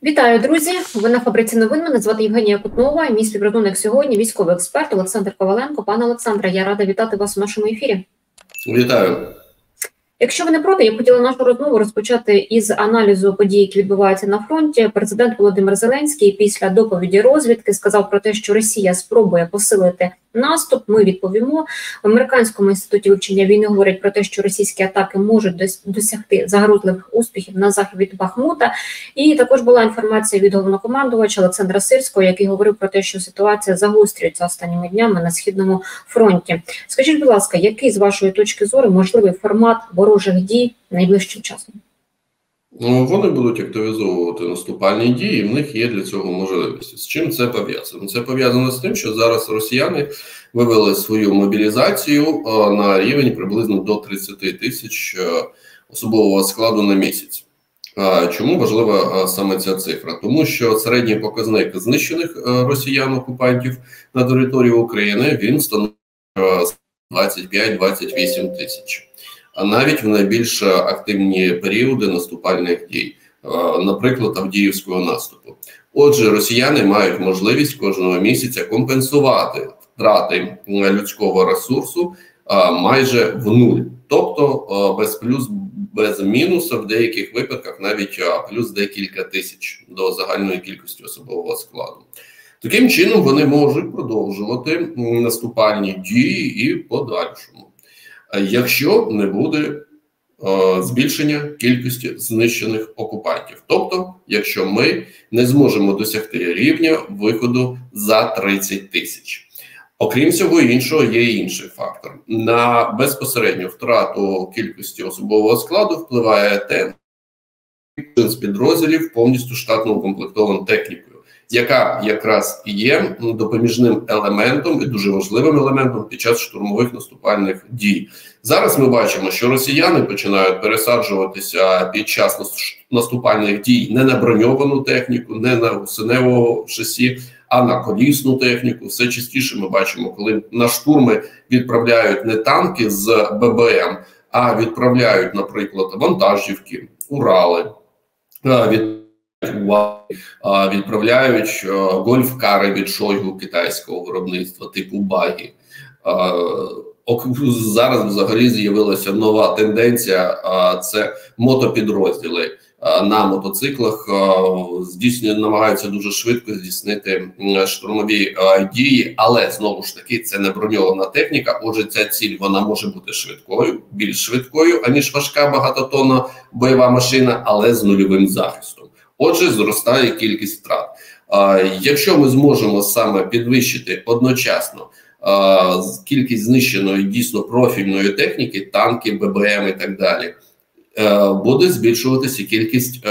Вітаю, друзі! Ви на Фабриці новин. Мене звати Євгенія Кутнова. Мій співрозмовник сьогодні – військовий експерт Олександр Коваленко. Пане Олександре, я рада вітати вас у нашому ефірі. Вітаю. Якщо ви не проти, я б хотіла нашу розмову розпочати із аналізу подій, які відбуваються на фронті. Президент Володимир Зеленський після доповіді розвідки сказав про те, що Росія спробує посилити наступ. Ми відповімо. В Американському інституті вивчення війни говорять про те, що російські атаки можуть досягти загрозливих успіхів на захід від Бахмута. І також була інформація від головнокомандувача Олександра Сирського, який говорив про те, що ситуація загострюється останніми днями на Східному фронті. Скажіть, будь ласка, який з вашої точки зору можливий формат ворожих дій найближчим часом? Вони будуть активізовувати наступальні дії, і в них є для цього можливість. З чим це пов'язано? Це пов'язано з тим, що зараз росіяни вивели свою мобілізацію на рівень приблизно до 30 тисяч особового складу на місяць. Чому важлива саме ця цифра? Тому що середній показник знищених росіян-окупантів на території України, він становить 25-28 тисяч. А навіть в найбільш активні періоди наступальних дій, наприклад, Авдіївського наступу. Отже, росіяни мають можливість кожного місяця компенсувати втрати людського ресурсу майже в нуль. Тобто без плюс, без мінусу, в деяких випадках навіть плюс декілька тисяч до загальної кількості особового складу. Таким чином вони можуть продовжувати наступальні дії і подальшому, якщо не буде збільшення кількості знищених окупантів. Тобто, якщо ми не зможемо досягти рівня виходу за 30 тисяч. Окрім всього іншого, є інший фактор. На безпосередню втрату кількості особового складу впливає те, що з підрозділів повністю штатно укомплектований технікою, яка якраз і є допоміжним елементом і дуже важливим елементом під час штурмових наступальних дій. Зараз ми бачимо, що росіяни починають пересаджуватися під час наступальних дій не на броньовану техніку, не на гусеневого шасі, а на колісну техніку. Все частіше ми бачимо, коли на штурми відправляють не танки з ББМ, а відправляють, наприклад, вантажівки, Урали, відправляють гольф-кари від Шойгу китайського виробництва типу багі. Зараз взагалі з'явилася нова тенденція, це мотопідрозділи на мотоциклах намагаються дуже швидко здійснити штурмові дії, але знову ж таки це не броньована техніка. Отже, ця ціль вона може бути швидкою, більш швидкою, аніж важка багатотонна бойова машина, але з нульовим захистом. Отже, зростає кількість втрат. Якщо ми зможемо саме підвищити одночасно кількість знищеної дійсно профільної техніки, танки, ББМ і так далі, буде збільшуватися кількість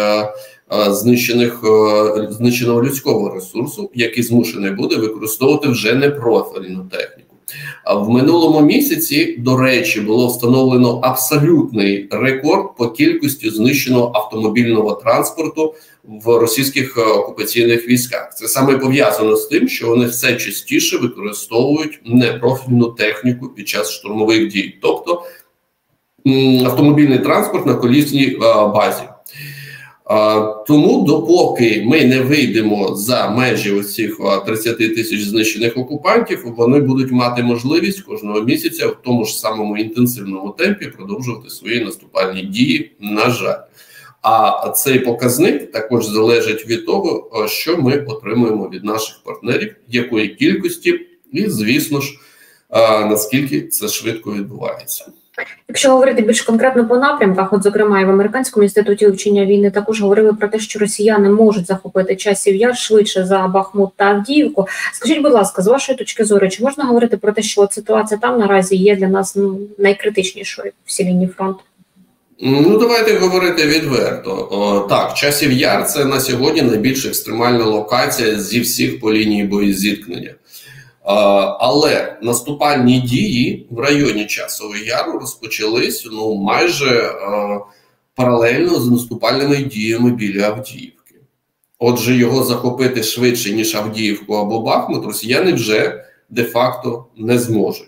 знищеного людського ресурсу, який змушений буде використовувати вже непрофільну техніку. В минулому місяці, до речі, було встановлено абсолютний рекорд по кількості знищеного автомобільного транспорту в російських окупаційних військах. Це саме пов'язано з тим, що вони все частіше використовують непрофільну техніку під час штурмових дій, тобто автомобільний транспорт на колісній базі. Тому допоки ми не вийдемо за межі оцих 30 тисяч знищених окупантів, вони будуть мати можливість кожного місяця в тому ж самому інтенсивному темпі продовжувати свої наступальні дії, на жаль. А цей показник також залежить від того, що ми отримуємо від наших партнерів, якої кількості і, звісно ж, наскільки це швидко відбувається. Якщо говорити більш конкретно по напрямках, от зокрема і в Американському інституті вивчення війни також говорили про те, що росіяни можуть захопити Часів Яр швидше за Бахмут та Авдіївку. Скажіть, будь ласка, з вашої точки зору, чи можна говорити про те, що от ситуація там наразі є для нас найкритичнішою в всій лінії фронту? Давайте говорити відверто. Так, Часів Яр – це на сьогодні найбільш екстремальна локація зі всіх по лінії боєзіткнення. Але наступальні дії в районі Часового Яру розпочались майже паралельно з наступальними діями біля Авдіївки. Отже, його захопити швидше, ніж Авдіївку або Бахмут, росіяни вже де-факто не зможуть.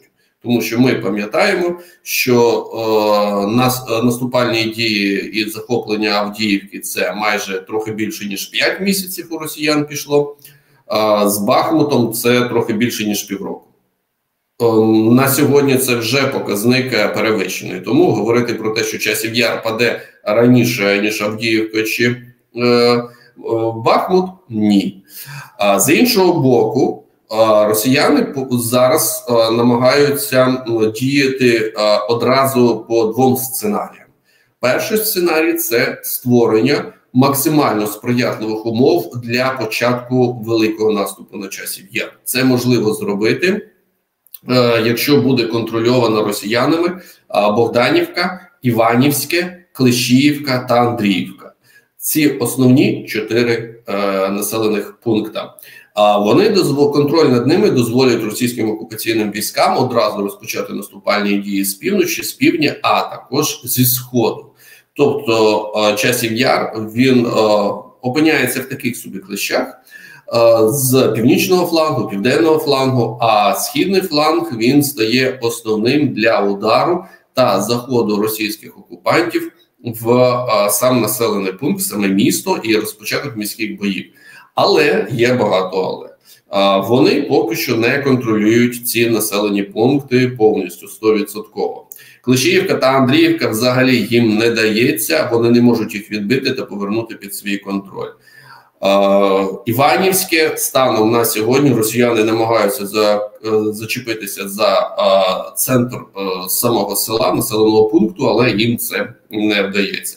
Тому що ми пам'ятаємо, що наступальні дії і захоплення Авдіївки – це майже трохи більше, ніж 5 місяців у росіян пішло, з Бахмутом це трохи більше, ніж півроку. На сьогодні це вже показник перевищений. Тому говорити про те, що Часів Яр паде раніше, ніж Авдіївка чи Бахмут – ні. З іншого боку, росіяни зараз намагаються діяти одразу по двом сценаріям. Перший сценарій – це створення максимально сприятливих умов для початку великого наступу на Часів Яр. Це можливо зробити, якщо буде контрольована росіянами Богданівка, Іванівське, Клещіївка та Андріївка. Ці основні 4 населених пункта. Контроль над ними дозволять російським окупаційним військам одразу розпочати наступальні дії з півночі, з півдня, а також зі сходу. Тобто Часів Яр, він опиняється в таких собі клещах з північного флангу, південного флангу, а східний фланг, він стає основним для удару та заходу російських окупантів в сам населений пункт, саме місто і розпочаток міських боїв. Але є багато але. Вони поки що не контролюють ці населені пункти повністю, 100%. Клещіївка та Андріївка взагалі їм не дається, вони не можуть їх відбити та повернути під свій контроль. Іванівське станом на сьогодні росіяни намагаються зачепитися за центр самого села, населеного пункту, але їм це не вдається.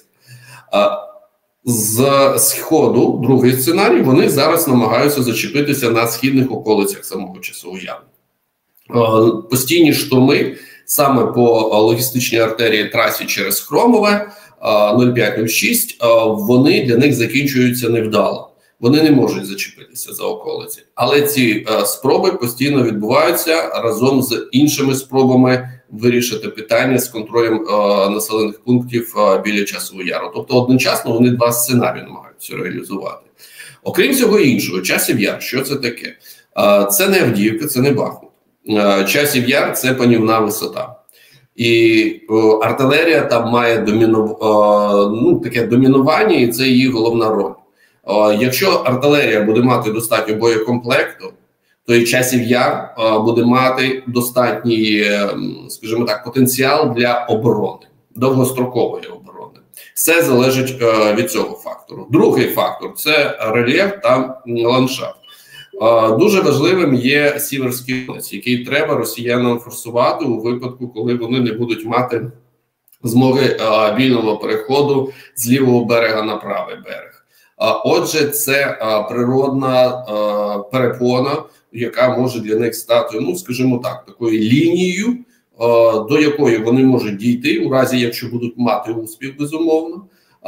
З сходу, другий сценарій, вони зараз намагаються зачепитися на східних околицях самого Часового Яру. Постійні штурми саме по логістичній артерії трасі через Хромове 05-06, вони для них закінчуються невдало. Вони не можуть зачепитися за околиці. Але ці спроби постійно відбуваються разом з іншими спробами вирішити питання з контролем населених пунктів біля Часового Яру. Тобто одночасно вони 2 сценарії намагаються реалізувати. Окрім цього іншого, Часів Яр, що це таке? Це не Авдіївка, це не Бахмут. Часів Яр – це панівна висота. І артилерія там має таке домінування, і це її головна роль. Якщо артилерія буде мати достатньо боєкомплекту, то і Часів Яр буде мати достатній, скажімо так, потенціал для оборони, довгострокової оборони. Все залежить від цього фактору. Другий фактор – це рельєф та ландшафт. Дуже важливим є Сіверський Донець, який треба росіянам форсувати у випадку, коли вони не будуть мати змоги вільного переходу з лівого берега на правий берег. Отже, це природна перепона, яка може для них стати, скажімо так, такою лінією, до якої вони можуть дійти, у разі, якщо будуть мати успіх, безумовно.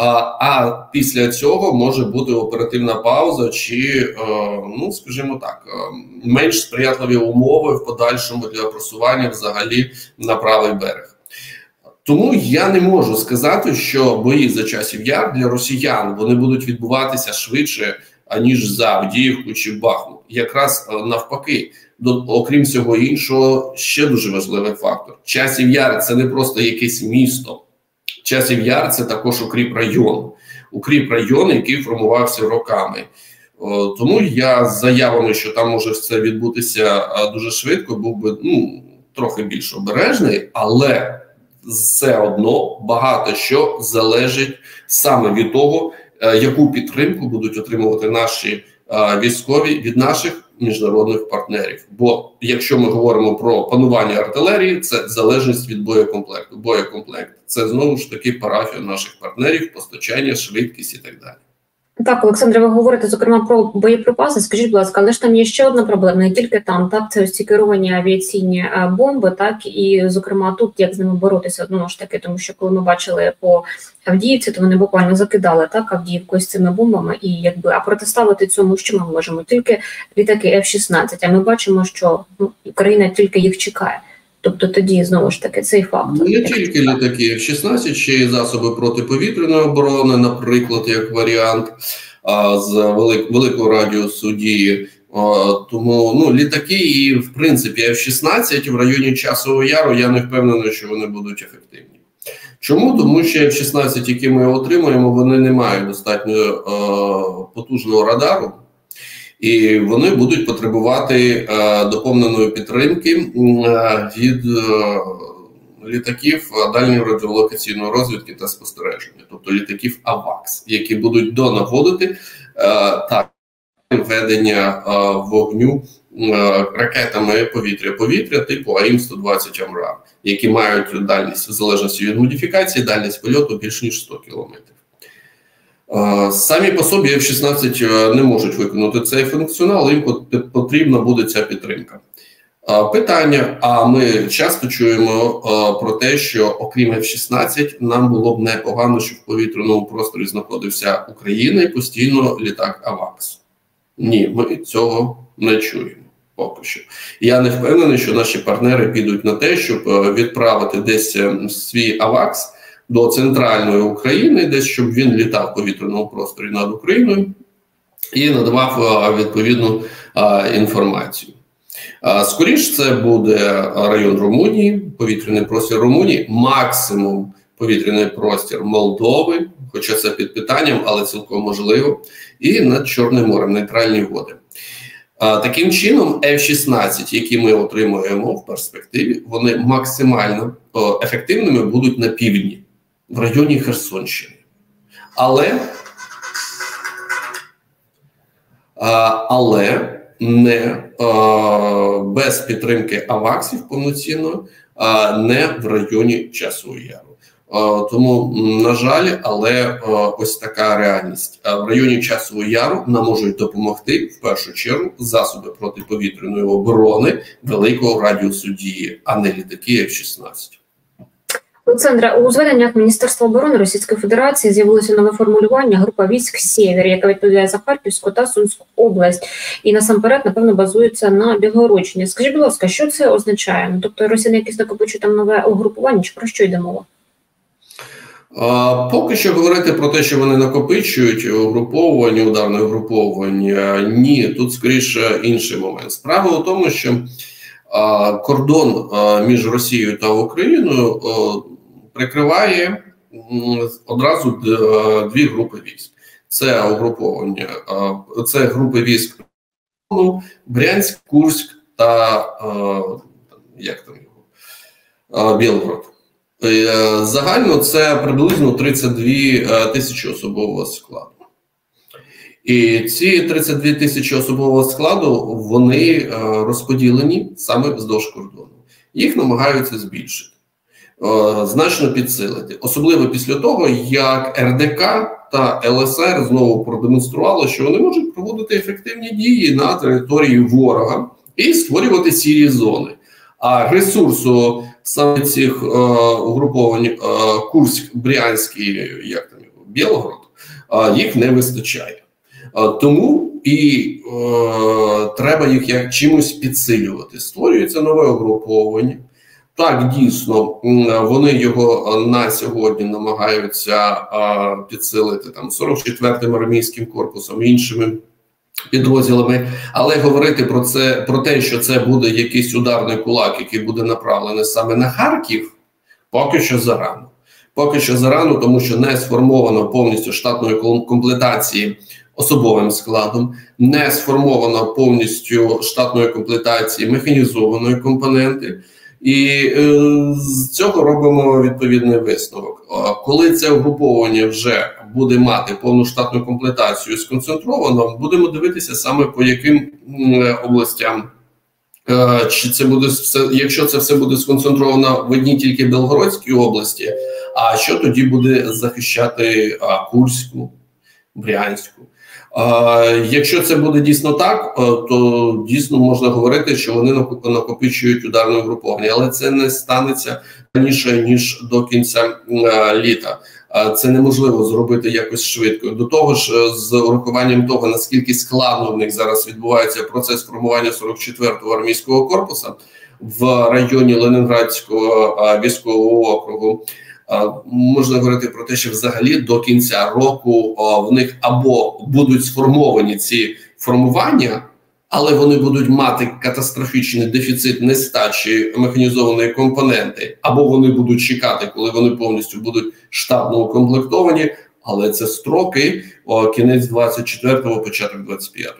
А після цього може бути оперативна пауза чи, скажімо так, менш сприятливі умови в подальшому для просування взагалі на правий берег. Тому я не можу сказати, що бої за Часів Яр для росіян вони будуть відбуватися швидше, аніж за Авдіївку чи Бахмут. Якраз навпаки, окрім всього іншого, ще дуже важливий фактор. Часів Яр – це не просто якесь місто. Часів Яр – це також укріпрайон. Укріпрайон, який формувався роками. Тому я з заявами, що там може все відбутися дуже швидко, був би трохи більш обережний, але все одно багато що залежить саме від того, яку підтримку будуть отримувати наші військові від наших міжнародних партнерів. Бо якщо ми говоримо про панування артилерії, це залежність від боєкомплекту. Боєкомплект – це знову ж таки парафія наших партнерів, постачання, швидкість і так далі. Так, Олександре, ви говорите, зокрема, про боєприпаси. Скажіть, будь ласка, але ж там є ще одна проблема, не тільки там, так, це ось ці керовані авіаційні бомби, так, і, зокрема, тут як з ними боротися, одно ж таки, тому що коли ми бачили по Авдіївці, то вони буквально закидали, так, Авдіївку з цими бомбами, і а протиставити цьому, що ми можемо? Тільки літаки F-16, а ми бачимо, що Україна тільки їх чекає. Тобто тоді, знову ж таки, цей фактор. Не тільки літаки F-16, ще й засоби протиповітряної оборони, наприклад, як варіант, з великого радіусу дії. Тому літаки і, в принципі, F-16 в районі Часового Яру, я не впевнений, що вони будуть ефективні. Чому? Тому що F-16, які ми отримуємо, вони не мають достатньо потужного радару, і вони будуть потребувати доповненої підтримки від літаків дальньої радіолокаційної розвідки та спостереження, тобто літаків АВАКС, які будуть донаводити та ведення вогню ракетами повітря-повітря типу АІМ-120 АМРААМ, які мають дальність, в залежності від модифікації, дальність польоту більш ніж 100 кілометрів. Самі по собі F-16 не можуть виконати цей функціонал, їм потрібна буде ця підтримка. Питання, а ми часто чуємо про те, що окрім F-16 нам було б непогано, щоб в повітряному просторі знаходився Україна і постійно літак АВАКС. Ні, ми цього не чуємо поки що. Я не впевнений, що наші партнери підуть на те, щоб відправити десь свій АВАКС до центральної України, десь щоб він літав в повітряному просторі над Україною і надавав відповідну інформацію. Скоріше це буде район Румунії, повітряний простір Румунії, максимум повітряний простір Молдови, хоча це під питанням, але цілком можливо, і над Чорним морем, нейтральні води. Таким чином, F-16, які ми отримуємо в перспективі, вони максимально ефективними будуть на півдні, в районі Херсонщини. Але не без підтримки АВАКСів повноцінно, не в районі Часового Яру. Тому, на жаль, але ось така реальність. В районі Часового Яру нам можуть допомогти, в першу чергу, засоби протиповітряної оборони великого радіусу дії, а не літаки F-16. Олександра, у зведеннях Міністерства оборони Російської Федерації з'явилося нове формулювання «Група військ Сєвєр», яка відповідає за Харківську та Сумську область. І насамперед, напевно, базується на Білгородщині. Скажіть, будь ласка, що це означає? Тобто росіяни якісь накопичують там нове угрупування, чи про що йде мова? Поки що говорити про те, що вони накопичують угруповування, ударне угруповання, ні, тут скоріше інший момент. Справа у тому, що кордон між Росією та Україною прикриває одразу дві групи військ. Це угруповання, це групи військ Брянськ, Курськ та Білгород. Загально це приблизно 32 тисячі особового складу. І ці 32 тисячі особового складу, вони розподілені саме вздовж кордону. Їх намагаються збільшити, значно підсилити. Особливо після того, як РДК та ЛСР знову продемонстрували, що вони можуть проводити ефективні дії на території ворога і створювати сірі зони. А ресурсу саме цих угруповань Курськ, Брянський, Білгород, їх не вистачає. Тому і треба їх чимось підсилювати. Створюється нове угруповання. Так, дійсно, вони його на сьогодні намагаються підсилити 44-м армійським корпусом, іншими підрозділами, але говорити про те, що це буде якийсь ударний кулак, який буде направлений саме на Харків, поки що зарано. Поки що зарано, тому що не сформовано повністю штатної комплектації особовим складом, не сформовано повністю штатної комплектації механізованої компоненти. І з цього робимо відповідний висновок. Коли це угруповання вже буде мати повну штатну комплектацію сконцентровано, будемо дивитися саме по яким областям. Чи це буде якщо це все буде сконцентровано в одній тільки Білгородській області, а що тоді буде захищати Курську, Брянську? Якщо це буде дійсно так, то дійсно можна говорити, що вони накопичують ударне угруповання, але це не станеться раніше, ніж до кінця літа. Це неможливо зробити якось швидко. До того ж, з урахуванням того, наскільки складно в них зараз відбувається процес формування 44-го армійського корпусу в районі Ленінградського військового округу, можна говорити про те, що взагалі до кінця року в них або будуть сформовані ці формування але вони будуть мати катастрофічний дефіцит нестачі механізованої компоненти, або вони будуть чекати, коли вони повністю будуть штатно укомплектовані, але це строки кінець 24-го, початок 25-го.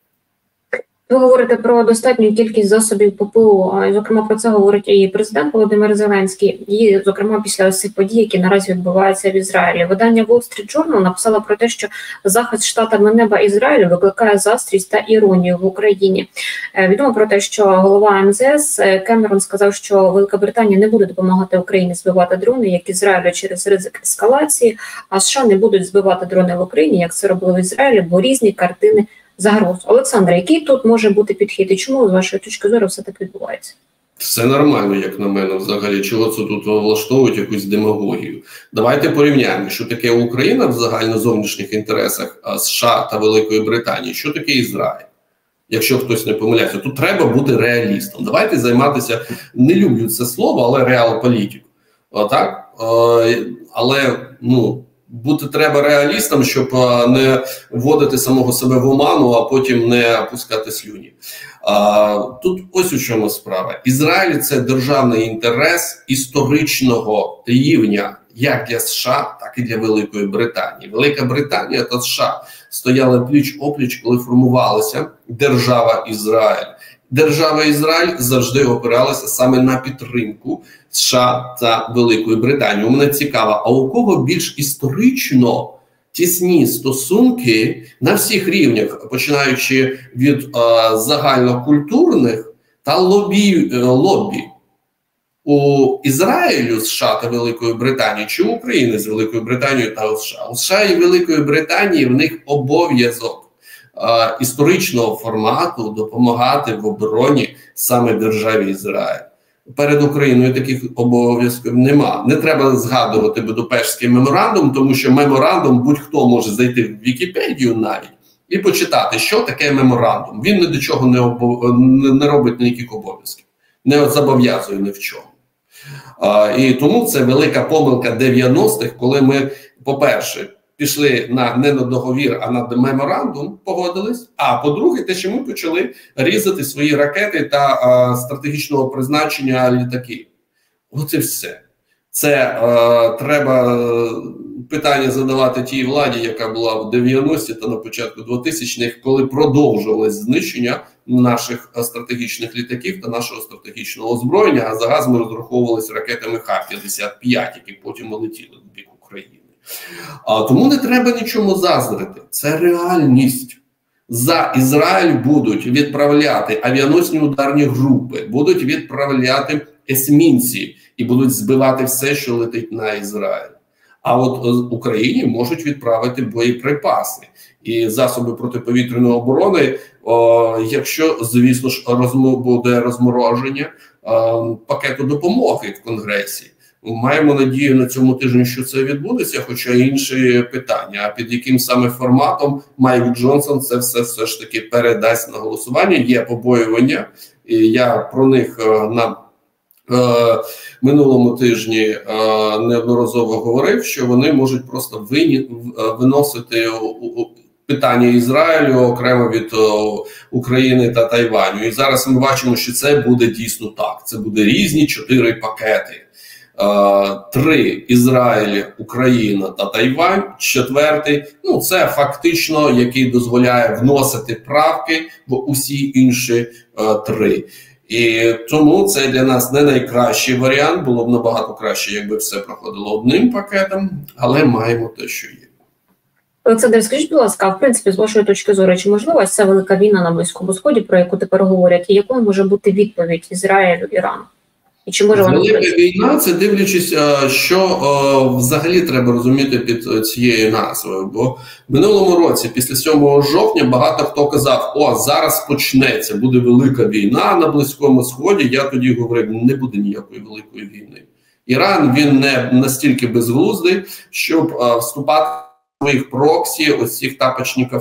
Ви говорите про достатню кількість засобів ППО, зокрема про це говорить і президент Володимир Зеленський, і зокрема після цих подій, які наразі відбуваються в Ізраїлі. Видання Wall Street Journal написало про те, що захист штатами неба Ізраїлю викликає заздрість та іронію в Україні. Відомо про те, що голова МЗС Кемерон сказав, що Велика Британія не буде допомагати Україні збивати дрони, як Ізраїлю, через ризик ескалації, а США не будуть збивати дрони в Україні, як це робили в Ізраїлі, бо різні картини загроз. Олександре, який тут може бути підхід і чому, з вашої точки зору, все так відбувається? Все нормально, як на мене, взагалі. Чого це тут влаштовують якусь демагогію? Давайте порівняємо, що таке Україна в загальнозовнішніх інтересах США та Великої Британії, що таке Ізраїль. Якщо хтось не помиляється, тут треба бути реалістом. Давайте займатися, не люблю це слово, але реалполітику. Отак? Але, бути треба реалістом, щоб не вводити самого себе в оману, а потім не пускати слюні. Тут ось у чому справа. Ізраїль – це державний інтерес історичного рівня, як для США, так і для Великої Британії. Велика Британія та США стояли пліч-опліч, коли формувалася держава Ізраїль. Держава Ізраїль завжди опиралася саме на підтримку США та Великої Британії. У мене цікаво, а у кого більш історично тісні стосунки на всіх рівнях, починаючи від загальнокультурних та лобі? У Ізраїлю, США та Великої Британії, чи у України з Великою Британією та США? У США і Великої Британії в них обов'язок історичного формату допомагати в обороні саме державі Ізраїль. Перед Україною таких обов'язків нема. Не треба згадувати Будапештський меморандум, тому що меморандум будь-хто може зайти в Вікіпедію навіть і почитати, що таке меморандум. Він ні до чого не робить ніяких обов'язків, не зобов'язує ні в чому. І тому це велика помилка 90-х, коли ми, по-перше, пішли не на договір, а на меморандум, погодились. А по-друге, те, що ми почали різати свої ракети та стратегічного призначення літаки. Оце все. Це треба питання задавати тій владі, яка була в 90-ті та на початку 2000-х, коли продовжувалось знищення наших стратегічних літаків та нашого стратегічного озброєння, а за газ ми розраховувалися ракетами Х-55, які потім летіли в бік України. Тому не треба нічому заздрити. Це реальність. За Ізраїль будуть відправляти авіаносні ударні групи, будуть відправляти есмінці і будуть збивати все, що летить на Ізраїль. А от Україні можуть відправити боєприпаси і засоби протиповітряної оборони, якщо, звісно ж, буде розмороження пакету допомоги в Конгресі. Маємо надію на цьому тижні, що це відбудеться, хоча інші питання. А під яким саме форматом Майк Джонсон це все ж таки передасть на голосування. Є побоювання, і я про них на минулому тижні неодноразово говорив, що вони можуть просто виносити питання Ізраїлю окремо від України та Тайваню. І зараз ми бачимо, що це буде дійсно так. Це буде різні 4 пакети. 3 – Ізраїль, Україна та Тайвань, 4 – це фактично, який дозволяє вносити правки в усі інші 3. І тому це для нас не найкращий варіант, було б набагато краще, якби все проходило одним пакетом, але маємо те, що є. Олександр, скажіть, будь ласка, в принципі, з вашої точки зору, чи можлива ця велика війна на Близькому Сході, про яку тепер говорять, і якою може бути відповідь Ізраїлю, Ірану? І чи може вона велика війна, це дивлячись, що взагалі треба розуміти під цією назвою. Бо в минулому році, після 7 жовтня, багато хто казав, зараз почнеться, буде велика війна на Близькому Сході. Я тоді говорив, не буде ніякої великої війни. Іран, він не настільки безглуздий, щоб вступати в своїх проксі, ось цих тапочників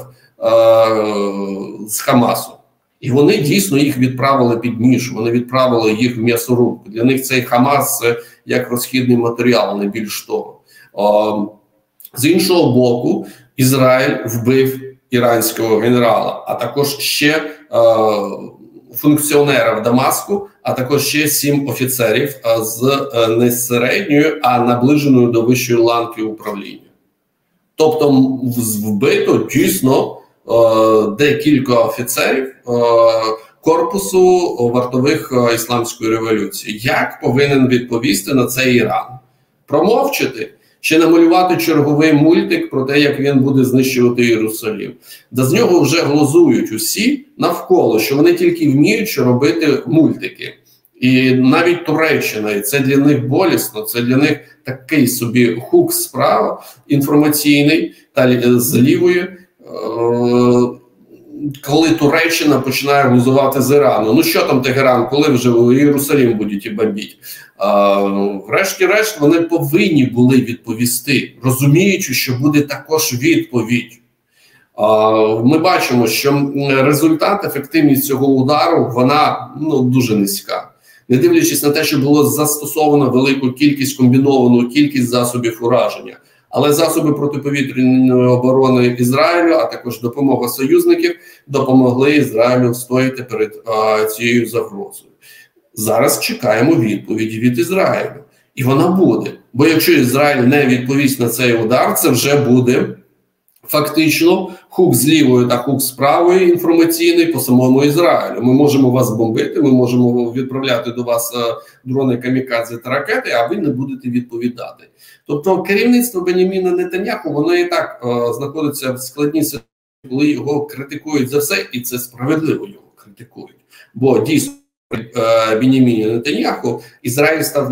з Хамасу. І вони дійсно їх відправили під ніж, вони відправили їх в м'ясорубку. Для них цей Хамас – це як розхідний матеріал, не більш того. З іншого боку, Ізраїль вбив іранського генерала, а також ще функціонера в Дамаску, а також ще 7 офіцерів з не середньою, а наближеною до вищої ланки управління. Тобто вбито дійсно декілька офіцерів корпусу вартових ісламської революції. Як повинен відповісти на це Іран? Промовчати? Чи намалювати черговий мультик про те, як він буде знищувати Єрусалим? Да з нього вже глузують усі навколо, що вони тільки вміють робити мультики. І навіть Туреччина, і це для них болісно, це для них такий собі хук справа інформаційний та з лівої, коли Туреччина починає глузувати з Ірану. Ну що там Тегеран, коли вже Єрусалим будуть і бомбити? Врешті-решт вони повинні були відповісти, розуміючи, що буде також відповідь. Ми бачимо, що результат, ефективність цього удару, вона дуже низька. Не дивлячись на те, що було застосовано велику кількість, комбіновану кількість засобів ураження. Але засоби протиповітряної оборони Ізраїлю, а також допомога союзників, допомогли Ізраїлю встояти перед цією загрозою. Зараз чекаємо відповіді від Ізраїлю. І вона буде. Бо якщо Ізраїль не відповість на цей удар, це вже буде фактично хук з лівої та хук з правої інформаційний по самому Ізраїлю. Ми можемо вас бомбити, ми можемо відправляти до вас дрони камікадзе та ракети, а ви не будете відповідати. Тобто керівництво Бенjamіна Нетаньяху, воно і так знаходиться в складній ситуації, коли його критикують за все, і це справедливо його критикують. Бо дійсно Бенjamіна Нетаньяху Ізраїль став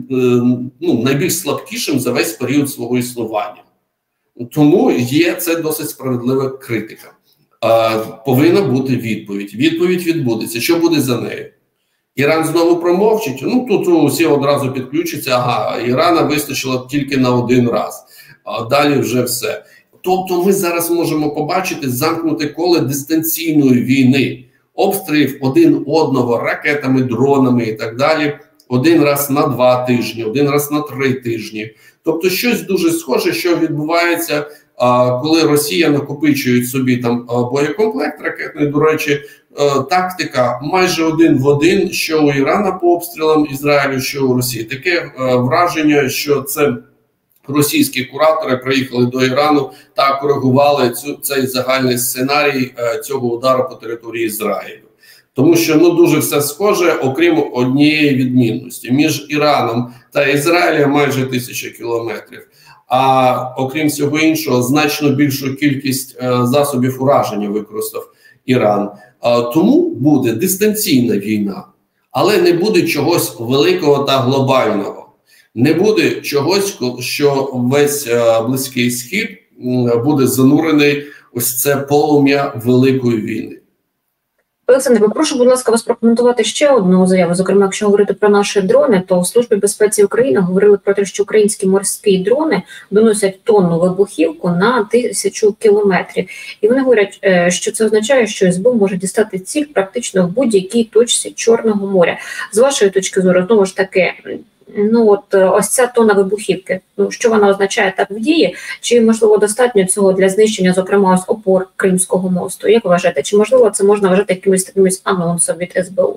найбільш слабкішим за весь період свого існування. Тому є це досить справедлива критика. Повинна бути відповідь. Відповідь відбудеться. Що буде за нею? Іран знову промовчить? Тут усі одразу підключаться. Ірана вистачило тільки на один раз. Далі вже все. Тобто ми зараз можемо побачити замкнуте коло дистанційної війни. Обстрілів один одного ракетами, дронами і так далі. Один раз на 2 тижні, один раз на 3 тижні. Тобто щось дуже схоже, що відбувається, коли Росія накопичує собі там боєкомплект ракетний. До речі, тактика майже один в один, що у Ірана по обстрілам Ізраїлю, що у Росії. Таке враження, що це російські куратори приїхали до Ірану та коригували цей загальний сценарій цього удару по території Ізраїлю. Тому що дуже все схоже, окрім однієї відмінності. Між Іраном та Ізраїлем майже 1000 кілометрів. А окрім всього іншого, значно більшу кількість засобів ураження використав Іран. Тому буде дистанційна війна, але не буде чогось великого та глобального. Не буде чогось, що весь Близький Схід буде занурений ось це полум'я великої війни. Олександр, прошу, будь ласка, вас прокоментувати ще одну заяву. Зокрема, якщо говорити про наші дрони, то в Службі безпеці України говорили про те, що українські морські дрони доносять тонну вибухівку на 1000 кілометрів. І вони говорять, що це означає, що СБУ може дістати ціль практично в будь-якій точці Чорного моря. З вашої точки зору, знову ж таки, ось ця тонна вибухівки, що вона означає так в дії? Чи, можливо, достатньо цього для знищення, зокрема, ось опор Кримського мосту? Як вважаєте? Чи, можливо, це можна вважати якимось анонсом від СБУ?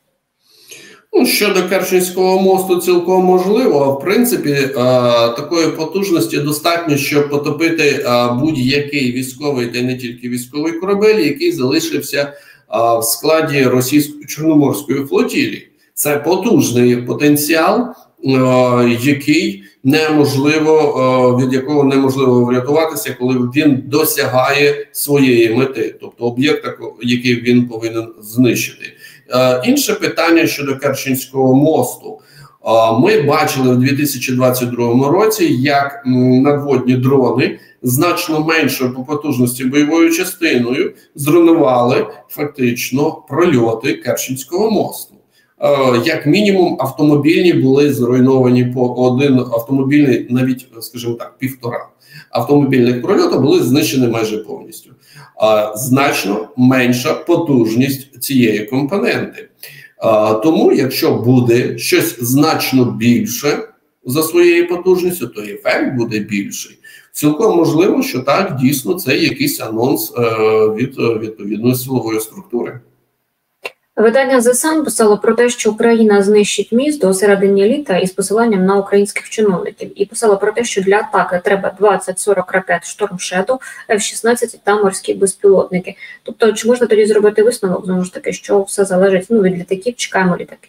Щодо Керченського мосту цілком можливо. В принципі, такої потужності достатньо, щоб потопити будь-який військовий, та не тільки військовий корабель, який залишився в складі російської Чорноморської флотилії. Це потужний потенціал, який від якого неможливо врятуватися, коли він досягає своєї мети, тобто об'єкта, який він повинен знищити. Інше питання щодо Керченського мосту. Ми бачили в 2022 році, як надводні дрони значно меншою по потужності бойовою частиною зруйнували фактично прольоти Керченського мосту. Як мінімум автомобільні були зруйновані по один автомобільний, навіть, скажімо так, 1,5 автомобільних прольоту були знищені майже повністю. Значно менша потужність цієї компоненти. Тому, якщо буде щось значно більше, за своєю потужністю, то ефект буде більший. Цілком можливо, що так, дійсно, це якийсь анонс від відповідної силової структури. Видання The Sun писало про те, що Україна знищить міст до середини літа із посиланням на українських чиновників. І писало про те, що для атаки треба 20-40 ракет Storm Shadow, F-16 та морські безпілотники. Тобто, чи можна тоді зробити висновок, знову ж таки, що все залежить від літаків, чекаємо літаки?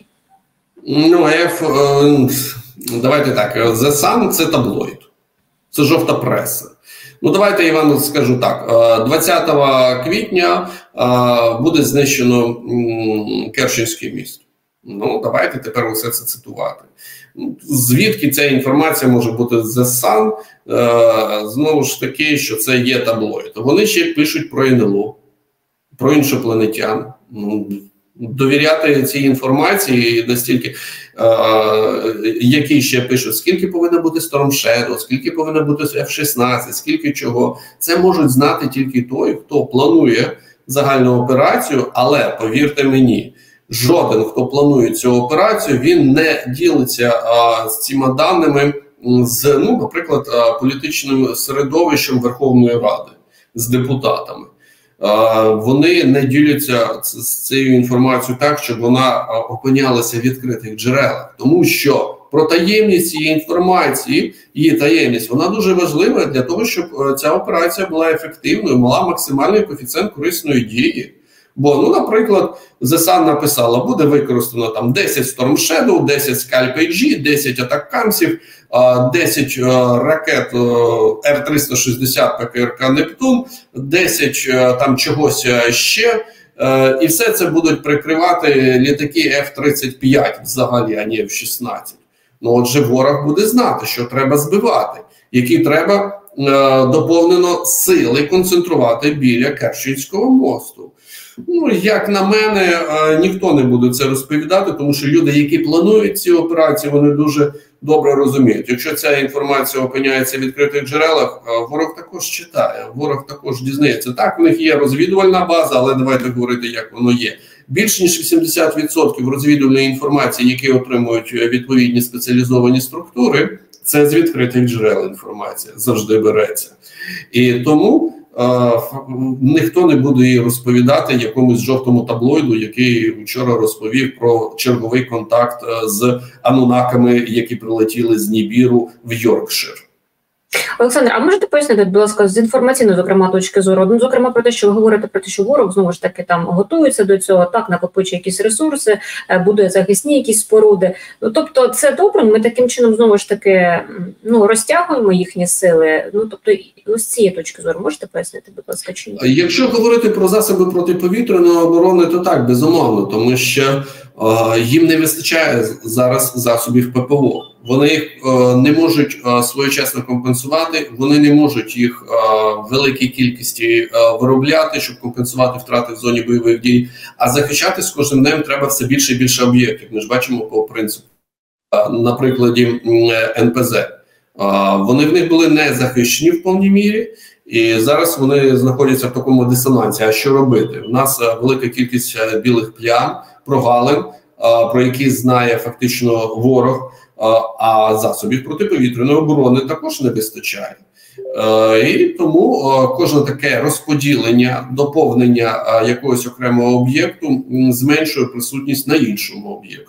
Давайте так, The Sun – це таблоїд, це жовта преса. Давайте я вам скажу так, 20 квітня буде знищено Керченський міст. Давайте тепер усе це цитувати. Звідки ця інформація може бути з The Sun? Знову ж таки, що це є таблоїд. Вони ще пишуть про НЛО, про іншопланетян. Довіряти цій інформації настільки, які ще пишуть, скільки повинно бути Storm Shadow, скільки повинно бути F-16, скільки чого. Це можуть знати тільки той, хто планує загальну операцію, але, повірте мені, жоден, хто планує цю операцію, він не ділиться з цими даними з, наприклад, політичним середовищем Верховної Ради, з депутатами. Вони не діляться з цією інформацією так, щоб вона опинялася в відкритих джерелах. Тому що про таємність цієї інформації, її таємність, вона дуже важлива для того, щоб ця операція була ефективною, мала максимальний коефіцієнт корисної дії. Бо, наприклад, The Sun написала, буде використано там 10 Storm Shadow, 10 Scalp AG, 10 атакамсів, 10 ракет Р-360 ПКРК «Нептун», 10 там чогось ще, і все це будуть прикривати літаки F-35 взагалі, а не F-16. Отже, ворог буде знати, що треба збивати, які треба доповнено сили концентрувати біля Керченського мосту. Як на мене, ніхто не буде це розповідати, тому що люди, які планують ці операції, вони дуже добре розуміють. Якщо ця інформація опиняється в відкритих джерелах, ворог також читає, ворог також дізнається. Так, у них є розвідувальна база, але давайте говорити, як воно є. Більш ніж 80% розвідувальної інформації, які отримують відповідні спеціалізовані структури, це з відкритих джерел інформація, завжди береться. І тому ніхто не буде її розповідати якомусь жовтому таблоїду, який вчора розповів про черговий контакт з анунаками, які прилетіли з Нібіру в Йоркшир. Олександр, а можете пояснити, будь ласка, з інформаційної, зокрема, точки зору, зокрема, про те, що ви говорите про те, що ворог, знову ж таки, там готується до цього, так, накопичує якісь ресурси, будує захисні якісь споруди. Тобто це добре, ми таким чином, знову ж таки, розтягуємо їхні сили. Тобто, ось з цієї точки зору можете пояснити, будь ласка, чи ні? Якщо говорити про засоби протиповітряної оборони, то так, безумовно, тому що їм не вистачає зараз засобів ППО. Вони їх не можуть своєчасно компенсувати, вони не можуть їх в великій кількості виробляти, щоб компенсувати втрати в зоні бойових дій. А захищати з кожним днем треба все більше і більше об'єктів. Ми ж бачимо по принципу, на прикладі НПЗ. Вони в них були не захищені в повній мірі, і зараз вони знаходяться в такому дисонансі. А що робити? У нас велика кількість білих плям, прогалин, про які знає фактично ворог, а засобів протиповітряної оборони також не вистачає. І тому кожне таке розподілення, доповнення якогось окремого об'єкту зменшує присутність на іншому об'єкту.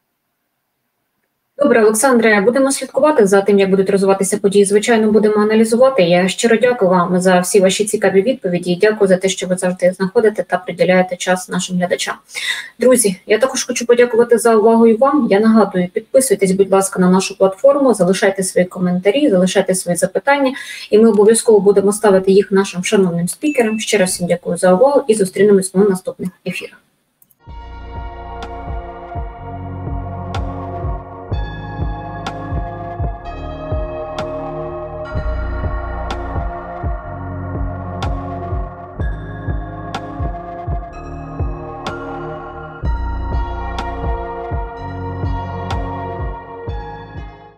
Добре, Олександре, будемо слідкувати за тим, як будуть розвиватися події. Звичайно, будемо аналізувати. Я щиро дякую вам за всі ваші цікаві відповіді і дякую за те, що ви завжди знаходите та приділяєте час нашим глядачам. Друзі, я також хочу подякувати за увагу і вам. Я нагадую, підписуйтесь, будь ласка, на нашу платформу, залишайте свої коментарі, залишайте свої запитання, і ми обов'язково будемо ставити їх нашим шановним спікерам. Ще раз всім дякую за увагу і зустрінемось на наступних ефірах.